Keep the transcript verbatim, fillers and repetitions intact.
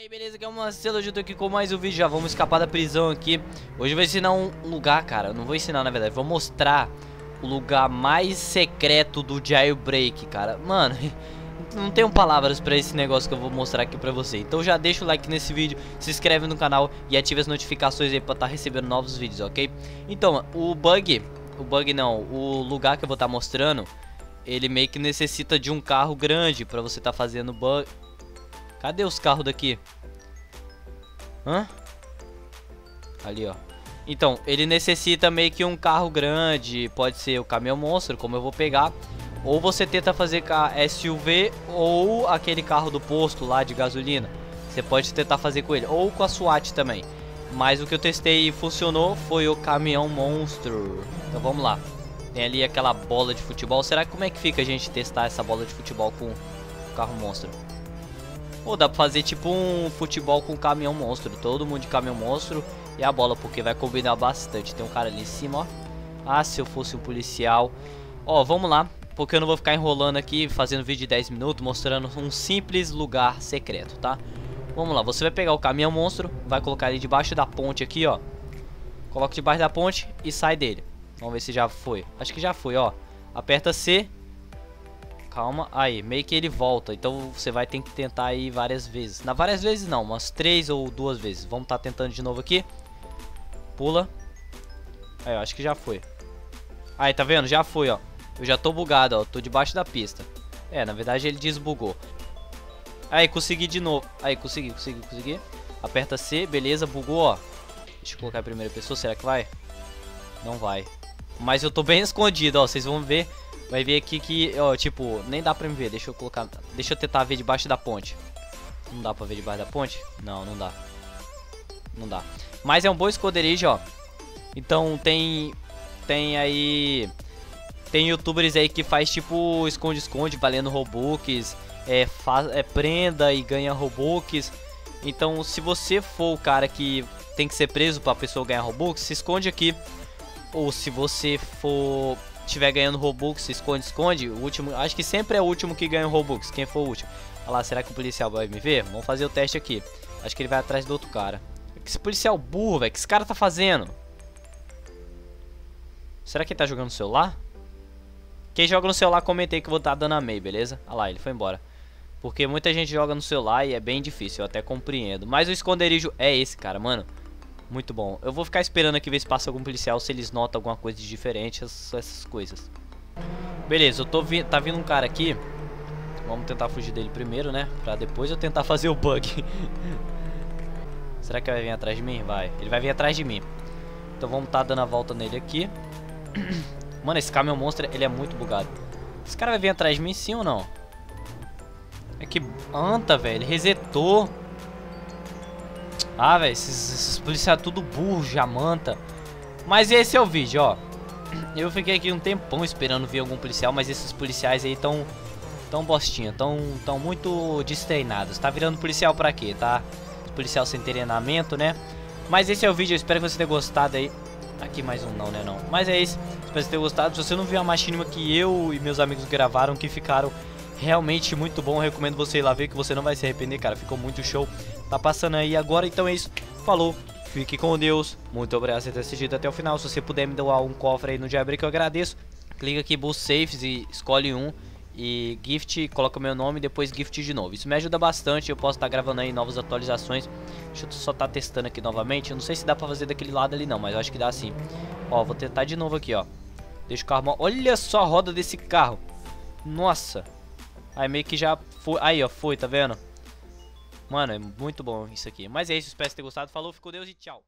aí, beleza? Aqui é o Marcelo, hoje eu tô aqui com mais um vídeo. Já vamos escapar da prisão aqui. Hoje eu vou ensinar um lugar, cara. Não vou ensinar, na verdade, vou mostrar o lugar mais secreto do Jailbreak, cara. Mano, não tenho palavras pra esse negócio que eu vou mostrar aqui pra você. Então já deixa o like nesse vídeo, se inscreve no canal e ative as notificações aí pra estar recebendo novos vídeos, ok? Então, o bug, o bug não, o lugar que eu vou estar mostrando, ele meio que necessita de um carro grande pra você estar fazendo bug. Cadê os carros daqui? Hã? Ali, ó. Então, ele necessita meio que um carro grande. Pode ser o caminhão monstro, como eu vou pegar. Ou você tenta fazer com a S U V ou aquele carro do posto lá de gasolina. Você pode tentar fazer com ele. Ou com a SWAT também. Mas o que eu testei e funcionou foi o caminhão monstro. Então vamos lá. Tem ali aquela bola de futebol. Será que como é que fica a gente testar essa bola de futebol com o carro monstro? Ou dá pra fazer tipo um futebol com caminhão monstro. Todo mundo de caminhão monstro e a bola, porque vai combinar bastante. Tem um cara ali em cima, ó. Ah, se eu fosse um policial. Ó, vamos lá, porque eu não vou ficar enrolando aqui, fazendo vídeo de dez minutos, mostrando um simples lugar secreto, tá? Vamos lá, você vai pegar o caminhão monstro, vai colocar ele debaixo da ponte aqui, ó. Coloca debaixo da ponte e sai dele. Vamos ver se já foi. Acho que já foi, ó. Aperta C. Calma, aí, meio que ele volta. Então você vai ter que tentar ir várias vezes. Na várias vezes não, umas três ou duas vezes. Vamos estar tá tentando de novo aqui. Pula. Aí, ó, acho que já foi. Aí, tá vendo? Já foi, ó. Eu já tô bugado, ó. Tô debaixo da pista. É, na verdade ele desbugou. Aí, consegui de novo. Aí, consegui, consegui, consegui. Aperta C, beleza, bugou, ó. Deixa eu colocar a primeira pessoa, será que vai? Não vai. Mas eu tô bem escondido, ó. Vocês vão ver. Vai ver aqui que, ó, tipo, nem dá pra me ver. Deixa eu colocar, deixa eu tentar ver debaixo da ponte. Não dá pra ver debaixo da ponte? Não, não dá. Não dá. Mas é um bom esconderijo, ó. Então tem, tem aí, tem youtubers aí que faz tipo esconde-esconde, valendo Robux. É, faz, é prenda e ganha Robux. Então se você for o cara que tem que ser preso pra pessoa ganhar Robux, se esconde aqui. Ou se você for... tiver ganhando Robux, se esconde, esconde. O último, acho que sempre é o último que ganha o Robux. Quem for o último. Olha lá, será que o policial vai me ver? Vamos fazer o teste aqui. Acho que ele vai atrás do outro cara. Esse policial burro, velho. O que esse cara tá fazendo? Será que ele tá jogando no celular? Quem joga no celular, comentei que eu vou estar dando a meia, beleza? Olha lá, ele foi embora. Porque muita gente joga no celular e é bem difícil, eu até compreendo. Mas o esconderijo é esse, cara, mano. Muito bom. Eu vou ficar esperando aqui ver se passa algum policial, se eles notam alguma coisa de diferente, essas, essas coisas. Beleza, eu tô vi tá vindo um cara aqui. Vamos tentar fugir dele primeiro, né? Pra depois eu tentar fazer o bug. Será que vai vir atrás de mim? Vai. Ele vai vir atrás de mim. Então vamos tá dando a volta nele aqui. Mano, esse caminhão monstro, ele é muito bugado. Esse cara vai vir atrás de mim sim ou não? É que anta, velho. Ele resetou. Ah, velho, esses, esses policiais tudo burro, jamanta. Mas esse é o vídeo, ó. Eu fiquei aqui um tempão esperando ver algum policial, mas esses policiais aí tão tão bostinha, tão, tão muito destreinados. Tá virando policial pra quê, tá? Policial sem treinamento, né? Mas esse é o vídeo, eu espero que você tenha gostado aí. Aqui mais um não, né não. Mas é isso, espero que você tenha gostado. Se você não viu a machinima que eu e meus amigos gravaram, que ficaram realmente muito bom, eu recomendo você ir lá ver, que você não vai se arrepender, cara. Ficou muito show. Tá passando aí agora, então é isso. Falou, fique com Deus. Muito obrigado por ter assistido até o final. Se você puder me doar um cofre aí no Jailbreak, eu agradeço. Clica aqui, Boost Safes e escolhe um. E Gift, coloca o meu nome e depois Gift de novo. Isso me ajuda bastante, eu posso estar gravando aí novas atualizações. Deixa eu só estar testando aqui novamente. Eu não sei se dá pra fazer daquele lado ali não, mas eu acho que dá sim. Ó, vou tentar de novo aqui, ó. Deixa o carro... Olha só a roda desse carro. Nossa. Aí meio que já foi. Aí, ó, foi, tá vendo? Mano, é muito bom isso aqui. Mas é isso, espero que você tenha gostado. Falou, ficou Deus e tchau.